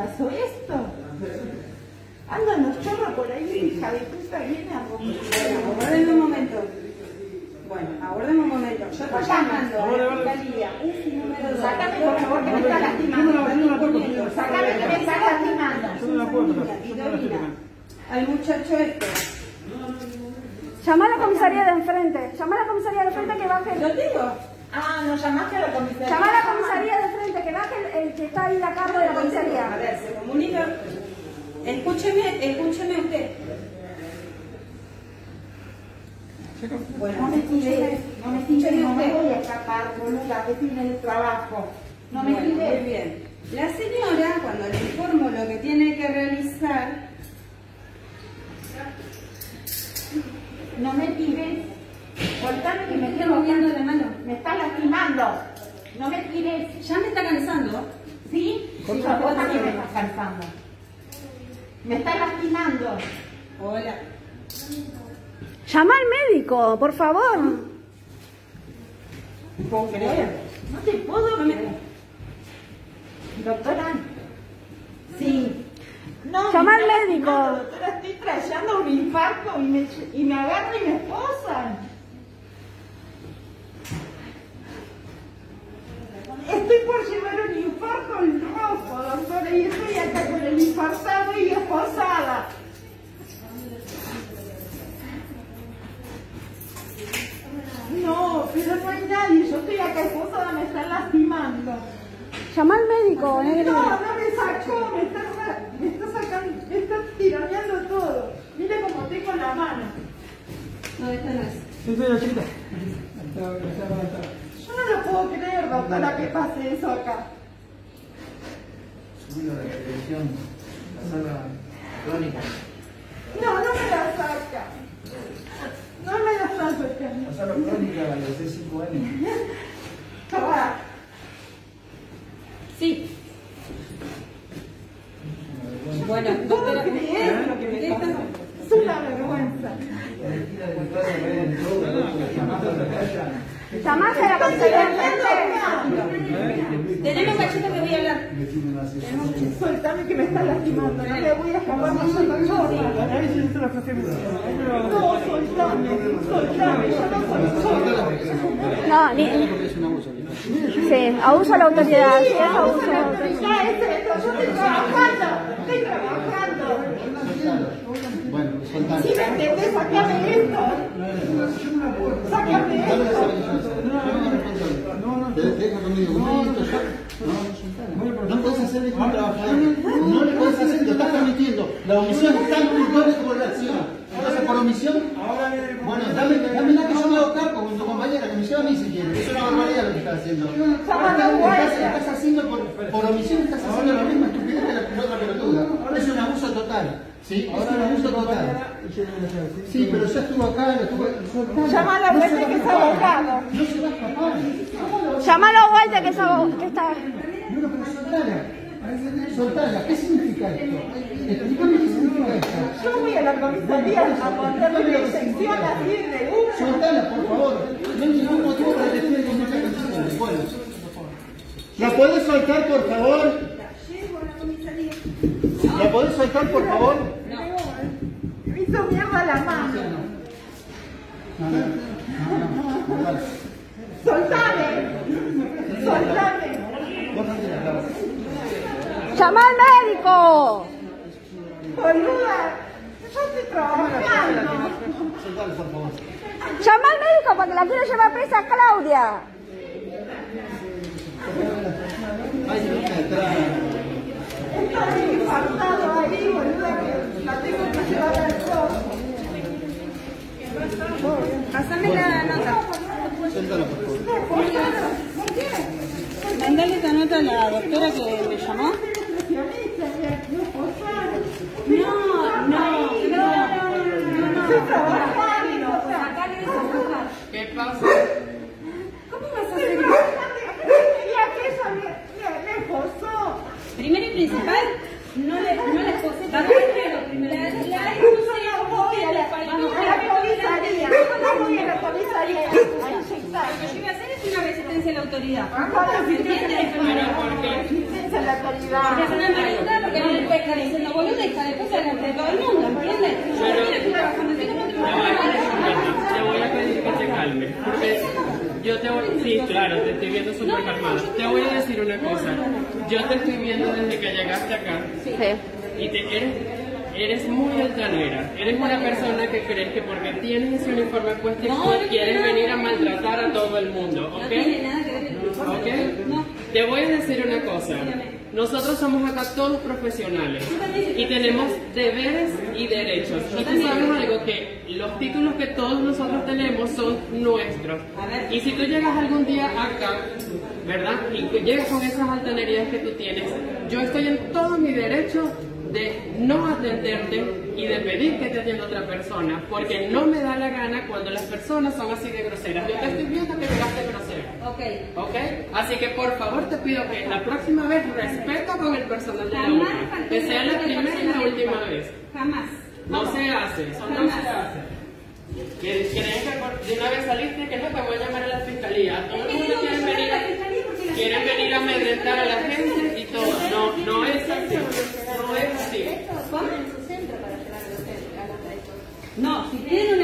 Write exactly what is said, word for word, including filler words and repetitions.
pasó esto? Andan los chorros por ahí, hija de puta, viene a romper. Bueno, aguarden un momento. Bueno, aguarden un momento. Yo estoy llamando a la fiscalía. Ese número dos. Sácame, por favor, que me está lastimando. Sácame, que me está lastimando. Y Dorina, al muchacho este. Llama a la comisaría de enfrente. Llama a la comisaría de enfrente que baje. ¿Lo digo? Ah, ¿no llamaste a la comisaría? Llama a la comisaría de frente, que baje el, el que está ahí a cargo de la A comisaría. ver, se comunica. Escúcheme, escúcheme usted. Bueno, No me tires, no me tires, no me voy a escapar, boluda, que tiene el trabajo. No me bueno, tires. muy bien. La señora, cuando le informo lo que tiene que realizar, No me tires. Soltame que me estoy estoy moviendo la mano. Me está lastimando. No me tires. Ya me está cansando. ¿Sí? Sí, la cosa que me está cansando. Me está lastimando. Hola. Llama al médico, por favor. No puedo creer. No te puedo creer. Doctora. Sí. No, Llama me al está médico. lastimando, doctora, estoy trayendo un infarto y me, y me agarran y me esposan. Estoy por llevar un infarto al rojo, doctora, y estoy acá con el infartado y esposada. No, pero no hay nadie, yo estoy acá esposada, me están lastimando. Llama al médico, negro. No, no me sacó, me está, me está sacando, me está tironeando todo. Mira cómo tengo la mano. No, esta no es. Sí, soy la chiquita. Yo no lo puedo creer, doctora, que pase eso acá. Subilo de la televisión, la sala crónica. No, no me la saca. No me la saca. La sala crónica de C cinco N. Papá. Sí. Bueno, No puedo doctora, creer lo que me pasa. Es una vergüenza. Llamaste a la comisaría de enfrente. tenemos cachito que voy a hablar. Suéltame que me está lastimando. No le voy a escapar más a la chorra. No, soltame, soltame. Yo no soy sorda. No, ni... Sí, abuso a la autoridad. Sí, es abuso a la autoridad. Ya es esto, yo estoy trabajando. Estoy trabajando. Bueno, soltalo. Si me entendés, sacame esto. Sácame esto. No, no, deja conmigo. No, no puedes hacer esto a un trabajador. No le puedes hacer, lo estás permitiendo. La omisión está en doble por la acción. Entonces, por omisión, bueno, dame, dame la que yo me hago cargo con tu compañera, que me lleva a mí si quieres. Es una barbaridad lo que estás haciendo. Estás, estás haciendo, por, por omisión, estás haciendo la misma estupidez que la, la otra pelotuda. Es un abuso total. ¿Sí? Es un abuso total. Sí, pero ya estuvo acá, lo estuvo... Llama a la vuelta que está abogado. No se va a escapar. Llamalo a vuelta que, esa, que está... Bueno, pero soltala. Soltala. ¿Qué significa esto? Explícame qué significa esto. Yo voy a la comisaría a ponerle una inyección así de una. Soltala, por favor. No hay ningún motivo para que esté con muchas condiciones. Bueno, ¿la podés soltar, por favor? ¿La podés soltar, por favor? Me hizo mierda la mano. No, no, no, no, no. Soltame. Soltame. Vos no te la clavas. ¡Llama al médico! Boluda. Yo estoy trabajando. Soltala, por favor. ¡Llama al médico porque la quiere llevar presa a Claudia! Ay, no me atrás. Está infartado ahí, boluda, que la tengo que llevar al coche. Pásame la nota. Soltala, por favor. Mandale esta nota a la doctora que me llamó. No, no, no, no. Estoy trabajando. ¿Qué pasa? ¿Cómo vas a hacer eso? Quería que ella me, me, me esposó. Primero y principal, no le, no le esposé. Va primero, primero. La, la expuse Yo no voy a la, a la comisaría. Yo no voy a la comisaría a inyectar. Lo que yo iba a hacer es una resistencia a la autoridad. ¿Cuál es ¿Entiendes? la autoridad? Es una maldad porque estar diciendo boludeja después delante de todo el mundo, ¿entiendes? Yo también estoy trabajando en este Te voy a pedir que te calmes, porque yo te voy, sí, claro, te estoy viendo súper calmada. Te voy a decir una cosa, yo te estoy viendo desde que llegaste acá y te eres, eres muy altanera, eres una persona que crees que porque tienes ese uniforme puesto quieres venir a maltratar a todo el mundo, ¿ok? No tiene nada que ver el uniforme. ¿Ok? Te voy a decir una cosa. Nosotros somos acá todos profesionales y tenemos deberes y derechos. Y tú sabes algo, que los títulos que todos nosotros tenemos son nuestros. Y si tú llegas algún día acá, ¿verdad? Y que llegas con esas altanerías que tú tienes, yo estoy en todo mi derecho de no atenderte y de pedir que te atienda otra persona, porque no me da la gana cuando las personas son así de groseras. Yo te estoy viendo que llegaste grosera. Ok. ¿Ok? Así que por favor te pido que la próxima vez respeto con el personal de la U C A, que sea la primera y la última vez. Jamás. No se hace, eso no se hace. ¿Creen que por- de una vez saliste que no te voy a llamar a la fiscalía? Todo el mundo quiere venir, quieren venir a amedrentar a la gente y todo. No, no es así. No es así. No, si tienen